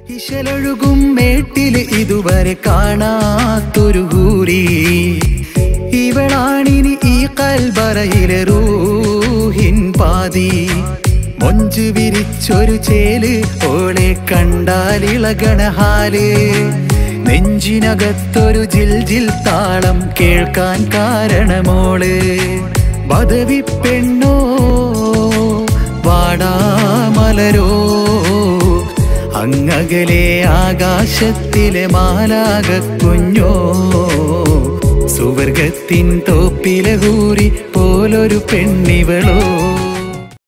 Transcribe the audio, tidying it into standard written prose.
ഇശലൊഴുകും മേട്ടില് ഇതുവരെ കാണാത്തൊരു ഹൂരി, ഇവളാണിനി ഈ കൽബറയിലെ റൂഹിൻ പാതി. മൊഞ്ചു വിരിച്ചൊരു ചേല് ഓളെ കണ്ടാലിളകണ ഹാല്, നെഞ്ചിനകത്തൊരു ജിൽ ജിൽ താളം കേൾക്കാൻ കാരണമോള്. ബദവി പെണ്ണോ വാടാമലരോ, അങ്ങകലെ ആകാശത്തിലെ മാലാക കുഞ്ഞോ, സുവർഗത്തിൻ തോപ്പിലെ ഹൂറി പോലൊരു പെണ്ണിവളോ.